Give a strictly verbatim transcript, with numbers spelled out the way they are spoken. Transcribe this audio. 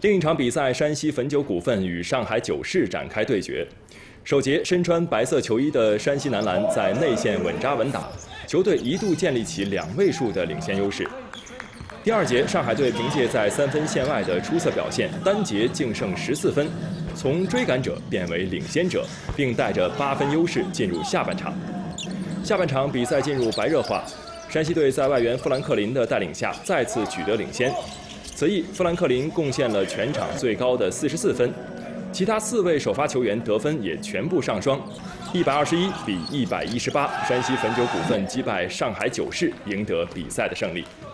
另一场比赛，山西汾酒股份与上海九市展开对决。首节，身穿白色球衣的山西男篮在内线稳扎稳打，球队一度建立起两位数的领先优势。第二节，上海队凭借在三分线外的出色表现，单节净胜十四分，从追赶者变为领先者，并带着八分优势进入下半场。下半场比赛进入白热化，山西队在外援富兰克林的带领下再次取得领先。此役，富兰克林贡献了全场最高的四十四分，其他四位首发球员得分也全部上双，一百二十一比一百一十八，山西汾酒股份击败上海九市，赢得比赛的胜利。